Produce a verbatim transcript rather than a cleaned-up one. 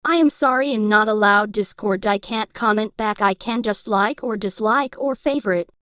I am sorry and not allowed Discord. I can't comment back. I can just like or dislike or favorite.